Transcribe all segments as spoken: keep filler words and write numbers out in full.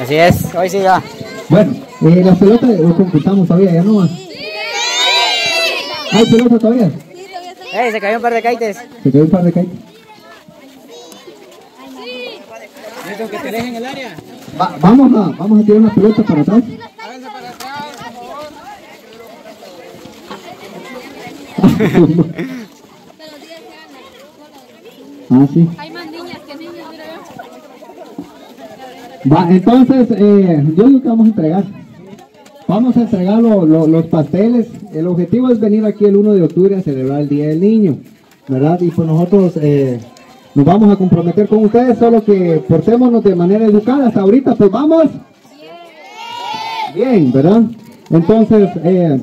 Así es, hoy sí ya. Bueno, eh, las pelotas las conquistamos todavía, ya no más. ¿Hay pelotas todavía? ¡Ey! Se cayó un par de kites. Se cayó un par de kites. ¿Esos que tenés en el área? Va, vamos, a, vamos a tirar unas pelotas para atrás. Háganse para atrás, por favor. Ah, sí. Hay más niñas que niños, mira yo. Va, entonces, eh, yo digo que vamos a entregar. Vamos a entregar lo, lo, los pasteles. El objetivo es venir aquí el uno de octubre a celebrar el Día del Niño, ¿verdad? Y pues nosotros eh, nos vamos a comprometer con ustedes, solo que portémonos de manera educada. Hasta ahorita, pues vamos. Bien, ¿verdad? Entonces, eh,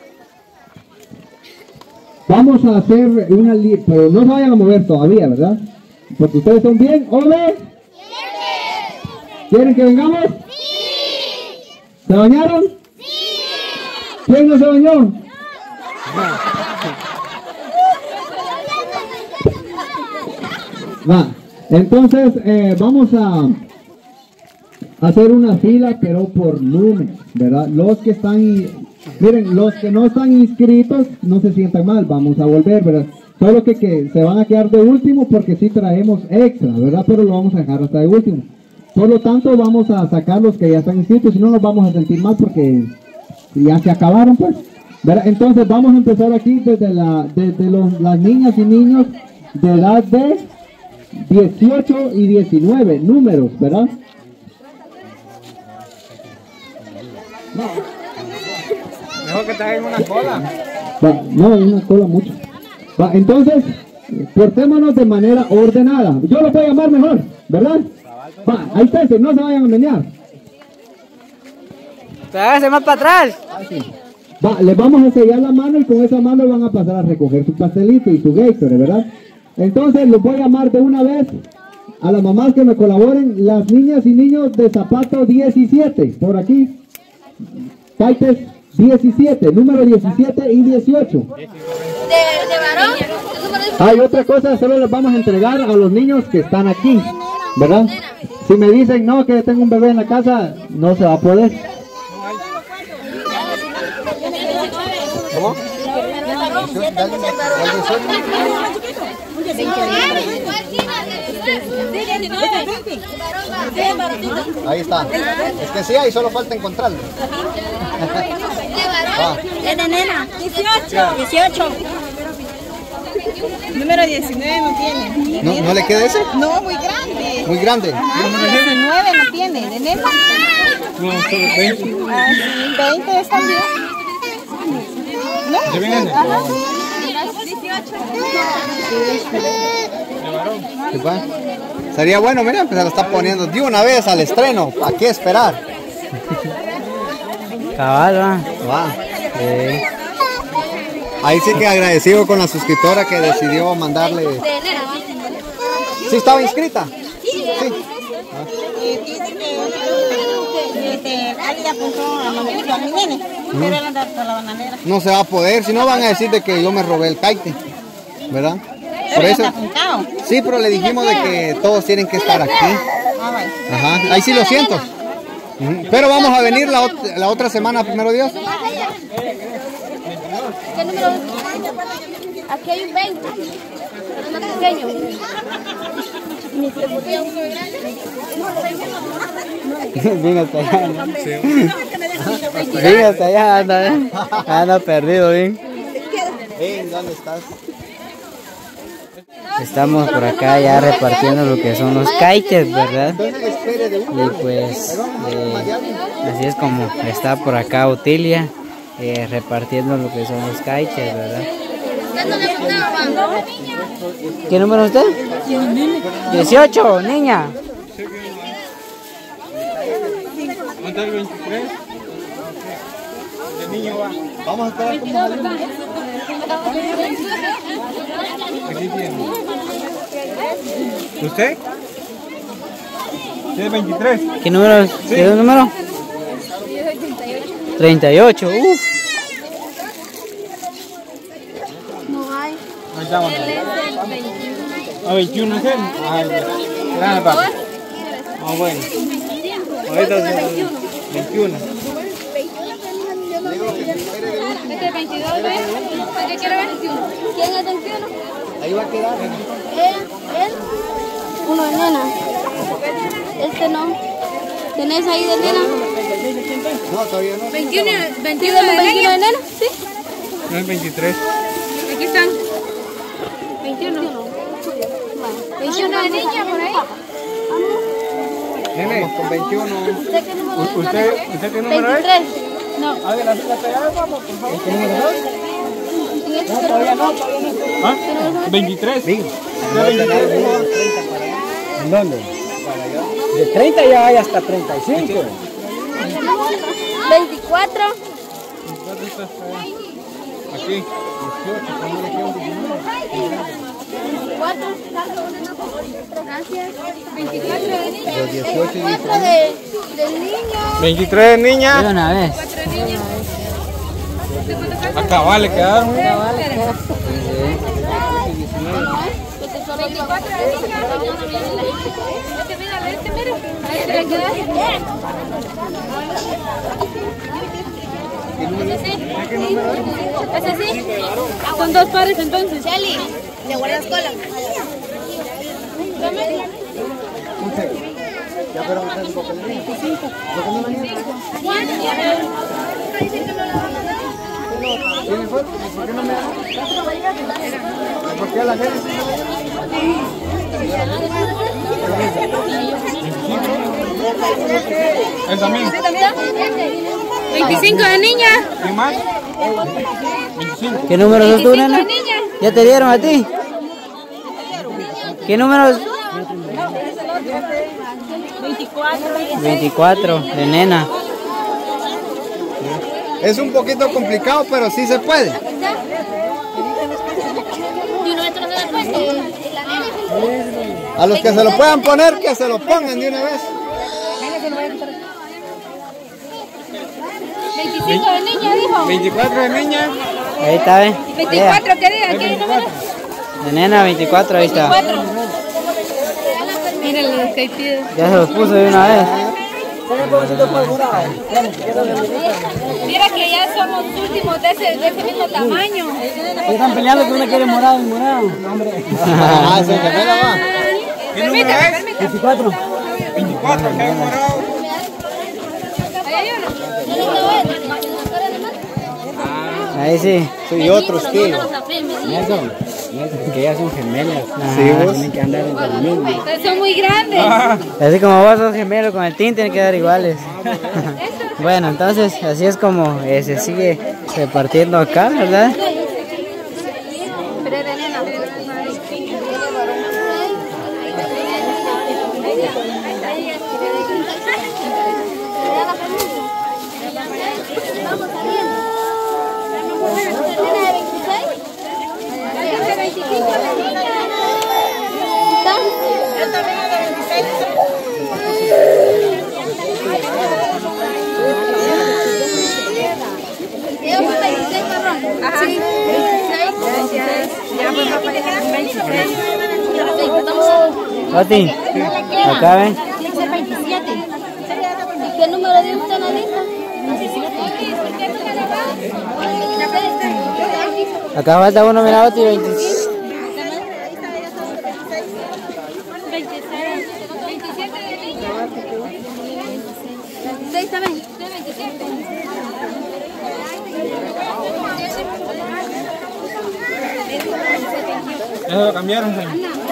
vamos a hacer una lista, pero no se vayan a mover todavía, ¿verdad? Porque ustedes son bien, ¿ole? ¿Quieren que vengamos? ¿Se bañaron? ¿Quién no se bañó? Va, entonces eh, vamos a hacer una fila, pero por número, ¿verdad? Los que están, miren, los que no están inscritos, no se sientan mal, vamos a volver, ¿verdad? Solo que, que se van a quedar de último porque sí traemos extra, ¿verdad? Pero lo vamos a dejar hasta de último. Por lo tanto, vamos a sacar los que ya están inscritos, si no nos vamos a sentir mal porque ya se acabaron, pues, ¿verdad? Entonces vamos a empezar aquí desde, la, desde los, las niñas y niños de edad de dieciocho y diecinueve, números, ¿verdad? No. Mejor que traigan una cola. Va, no, una cola mucho. Va, entonces, portémonos de manera ordenada. Yo lo voy a llamar mejor, ¿verdad? Va, ahí está, no se vayan a menear. Hágase más para atrás. Va, les vamos a sellar la mano y con esa mano van a pasar a recoger su pastelito y su Gatorade, ¿verdad? Entonces los voy a llamar de una vez a las mamás que me colaboren, las niñas y niños de zapato diecisiete, por aquí. Kites diecisiete, número diecisiete y dieciocho. ¿De, de varón? Hay otra cosa, solo les vamos a entregar a los niños que están aquí, ¿verdad? Si me dicen, no, que tengo un bebé en la casa, no se va a poder. ¿Cómo? Ahí está. Es que sí, ahí solo falta encontrarlo. ¿Es de nena? dieciocho. dieciocho. Número diecinueve no tiene. ¿No, ¿No le queda ese? No, muy grande. Muy grande. diecinueve no tiene. ¿De nena? No, solo veinte. Ah, sí. veinte está bien. ¿No? ¿Se vienen? Ajá. ¿Qué va? Sería bueno, mira, pues se lo está poniendo de una vez al estreno. ¿A qué esperar? Cabal, va. Va. Eh. Ahí sí que agradecido con la suscriptora que decidió mandarle. ¿Sí estaba inscrita? Sí. Eh, dice que este, alguien apuntó a mamita, a mi nene, pero él anda por la bananera. No se va a poder, si no van a decir de que yo me robé el kite, ¿verdad? Por Pero eso. está apuntado. Sí, pero le dijimos de que todos tienen que estar aquí. Ah, bueno. Ajá, ahí sí lo siento. Ujú. Pero vamos a venir la, ot- la otra semana, primero Dios. ¿Qué número? Aquí hay un veinte. Pero más pequeño. Vino hasta allá. Vino hasta allá, anda, eh. Anda perdido, bien. Ven, ¿dónde estás? Estamos por acá ya repartiendo lo que son los kites, ¿verdad? Entonces espere de uno. Y pues eh, así es como está por acá Otilia eh, repartiendo lo que son los kites, ¿verdad? ¿Qué número es usted? dieciocho, niña. ¿Cuánto es el veintitrés? El niño va. Vamos a esperar como salimos. Aquí tiene. ¿Usted? ¿Tiene veintitrés? ¿Qué número es? ¿Qué número? treinta y ocho. Uf. No hay. Ahí estamos. ¿A veintiuno es él? Ah, grande, papá. Ah, bueno. Ahorita es veintiuno. Este es veintidós, ¿ves? ¿Qué quiere ver? ¿Quién es veintiuno? Ahí va a quedar. Él, él. Uno de nena. Este no. ¿Tenés ahí de nena? No, todavía no. veintiuno, veintiuno de nena. ¿Sí? No es veintitrés. Aquí están. veintiuno. veintiuno de niña por ahí. Nene, vamos con veintiuno. ¿Usted qué número es? ¿Usted, ¿Usted qué número es? veintitrés. No. A ver, la la pegada, vamos, por favor. ¿Qué número es? No, todavía no. ¿Ah? veintitrés. Sí. ¿En dónde? De treinta ya hay hasta treinta y cinco. veinticuatro. Aquí. veinticuatro. Gracias. veinticuatro de niña. Los dieciocho y veinticuatro de, del niño. veintitrés, niña. De una vez. cuatro de niño. Acá vale, quedaron. veinticuatro de niña. Este, mírale, este, mire. Ahí se le queda. ¿Es así? Son dos pares entonces. Shelly, ¿te guardas cola? Ya fueron ustedes un poco de veinticinco. ¿Tiene foto? ¿Por qué no me dan? ¿Por qué a la gente sí ¿Es también? veinticinco de niña. ¿Qué más? ¿Qué número sos tú, veinticinco nena? de niña. ¿Ya te dieron a ti? ¿Qué número? veinticuatro. veinticuatro, de nena. Es un poquito complicado, pero sí se puede. Y uno entra después. La nena. A los que se lo puedan poner, que se lo pongan de una vez. veinticinco de niña, dijo. veinticuatro de niña. Ahí está, ¿ven? veinticuatro, ¿qué diga? ¿Qué número? De nena, veinticuatro, ahí está. veinticuatro. Mírenle los que pide. Ya se los puso de una vez. Mira que ya somos últimos de ese, de ese mismo tamaño. Están peleando que uno quiere morado y morado. Ah, se gemela va. ¿Qué número es? veinticuatro. veinticuatro, que hay morado. Ahí hay uno. Ahí sí. Sí, otro estilo. Nelson, Nelson, que ya son gemelas. Sí, vos. Tienen que andar entre los mismos. Ustedes son muy grandes. Así como vos sos gemelo con el tin, tienen que dar iguales. Bueno, entonces así es como eh, se sigue repartiendo acá, ¿verdad? Pero de nena. Vamos saliendo. ¿Nena de veintiséis? ¿De veinticinco? ¿Está? Esta nena de veintiséis. Ellos son veintiséis marrón. Ajá. Sí. veintiséis. Ya, pues va para allá. veintitrés. Oti, acá ven. Tiene que ser veintisiete. ¿Y qué número de usted en la lista? Acá falta uno, mira, Oti, veintiséis. veintisiete de niña. veintiséis también. veintisiete. Eso lo cambiaron, señor.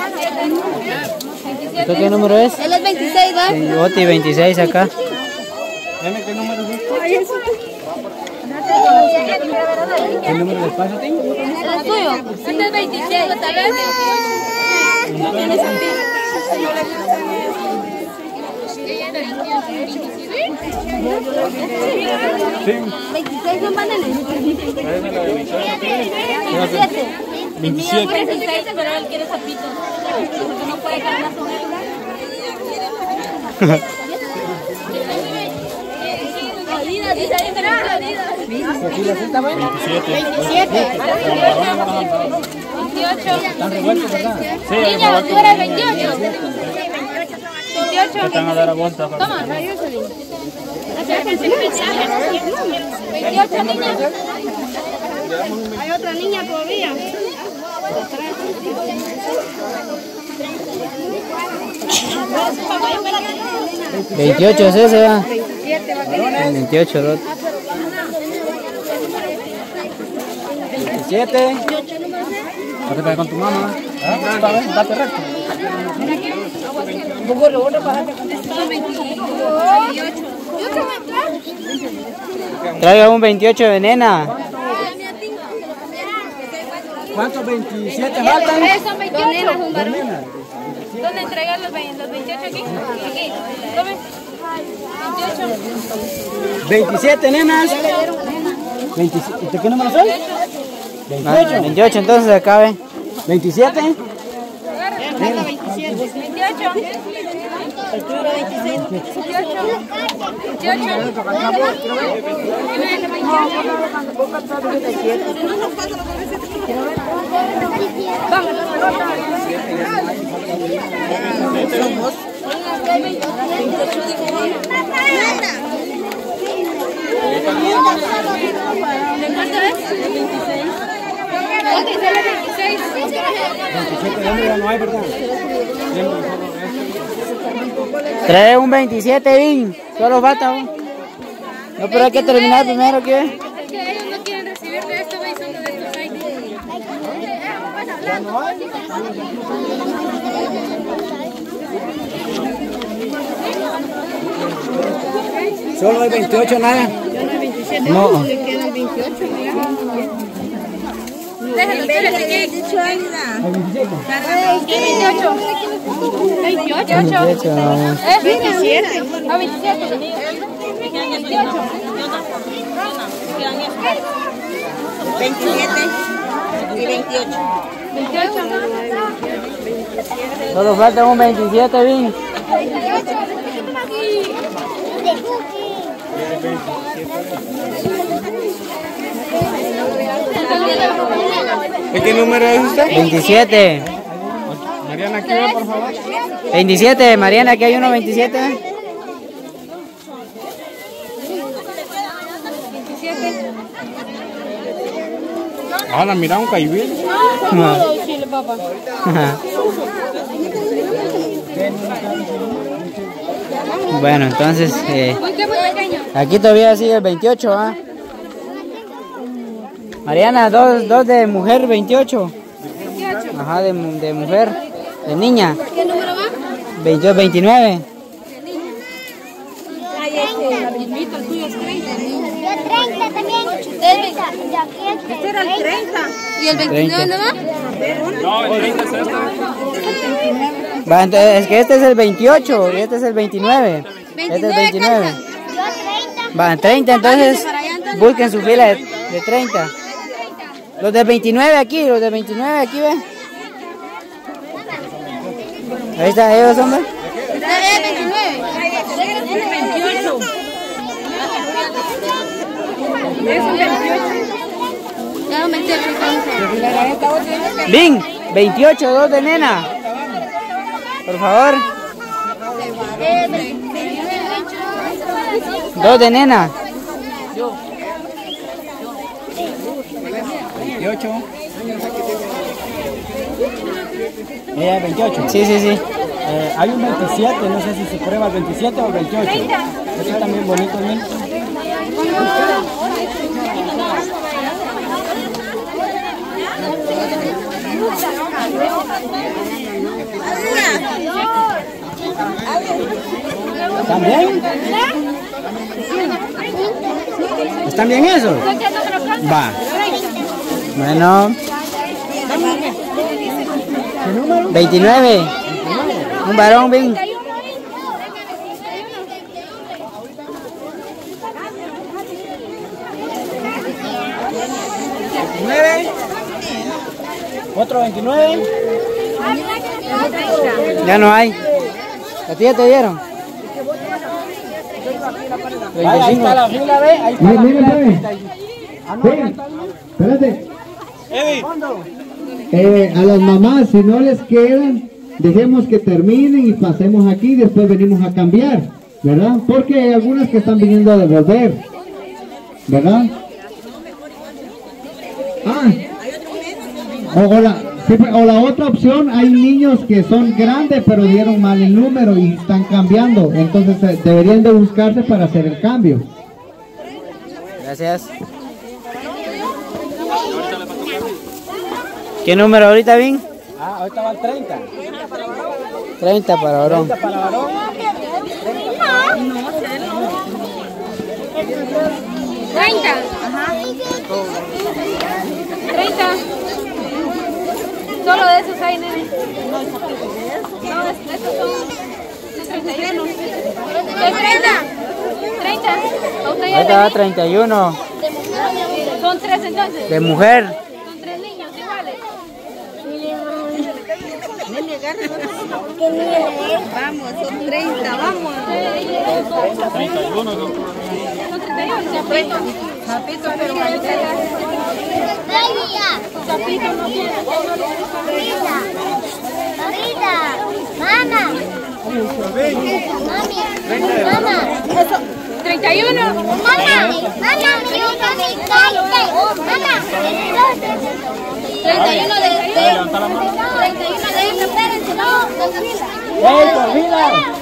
¿Esto qué número es? Él es veintiséis, ¿verdad? Sí, Oti, veintiséis acá. Nene, ¿qué número es? ¿Qué número de espacio tengo? ¿Es tuyo? Este es veintiséis, ¿está bien? No tienes sentido. veintiséis son paneles. veintisiete. veintisiete. veintiséis, pero él quiere zapitos. Porque no puede ganar con él. Adidas, dice ahí, pero Adidas. veintisiete. veintisiete. veintiocho. Están revueltos, ¿verdad? Sí, Niña, tú eres veintiocho. veintiocho. veintiocho. Te van a dar a vos. Toma. veintiocho, niña. Hay otra niña todavía. veintiocho es ese, va. veintiocho, dos. veintisiete. ¿Para qué te con tu mamá? Date recto. Traiga un veintiocho de nena. ¿Cuántos veintisiete faltan? Son veintiocho nenas, un varón. ¿Dónde entregan los veintiocho aquí? Aquí. Tome. veintiocho. veintisiete nenas. veintisiete. ¿De qué número son? veintiocho. veintiocho, entonces acabe. veintisiete. veintiocho. veintiocho. Trae un veintisiete, Vin. Solo falta un. No, pero hay que terminar primero, ¿qué? Es que ellos no quieren recibir de esto, veis, son de estos ahí. Solo hay veintiocho, nada. No. Le quedan veintiocho, mira. Déjalo, espérate, aquí. veintiocho. veintiocho. veintiocho. ¿Eh? veintisiete. Ah, veintisiete. veintiocho. veintisiete y veintiocho. veintiocho. Solo falta un veintisiete, Vin. ¿Qué número es usted? veintisiete. Mariana, aquí va, por favor. veintisiete, Mariana, aquí hay uno veintisiete. Ahora, mira un caibil. No. Bueno, entonces, eh, aquí todavía sigue el veintiocho, ¿ah? Mariana, dos, dos de mujer, veintiocho. Ajá, de, de mujer, de niña. ¿Qué número va? veintiocho, veintinueve. El tuyo es treinta. treinta también. Este era el treinta. ¿Y el veintinueve no va? No, el treinta es esta. Va, entonces, es que este es el veintiocho y este es el veintinueve. Este es el veintinueve. Va, treinta, entonces busquen su fila de, de treinta. Los de veintinueve aquí, los de veintinueve aquí, ve. Ahí están ellos, hombre. Es veintinueve. veintiocho. Es un veintiocho. Ya un veintiocho. Vin, veintiocho, dos de nena. Por favor. Dos de nena. veintiocho. Ella es veintiocho. Sí, sí, sí. Eh, hay un veintisiete, no sé si se prueba el veintisiete o el veintiocho. Este está bien bonito, ¿bien? ¿Están bien? ¿Están bien eso? Va. Bueno. veintinueve. Un varón, Vin. veintinueve. Otro veintinueve. Ya no hay. ¿A ti ya te dieron? Ahí está la fila, ve. Ahí está la Miren, fila. miren, Ven, espérate. Eddie. Eh, a las mamás, si no les quedan, dejemos que terminen y pasemos aquí y después venimos a cambiar, ¿verdad? Porque hay algunas que están viniendo a devolver, ¿verdad? Ah, o, o, la, sí, o la otra opción, hay niños que son grandes pero dieron mal el número y están cambiando, entonces eh, deberían de buscarse para hacer el cambio. Gracias. ¿Qué número ahorita, Vin? Ah, ahorita va el treinta. treinta para varón. treinta para varón. treinta. Ajá. treinta. Solo de esos hay, nene. No, estos son de treinta y uno. ¿De treinta? treinta. Ahorita va treinta y uno. Son tres entonces. De mujer. Son tres niños iguales. Vamos, son treinta, vamos. treinta y uno. Son treinta y uno. Zapito. Zapito, pero Zapito no quiere. Rita. Rita. Mamá. Mami. Mamá. treinta y uno. Mamá. Mamá, me gusta mi calle. Mamá. treinta y uno de treinta y uno de espérense, no. ¡Ey, por vida!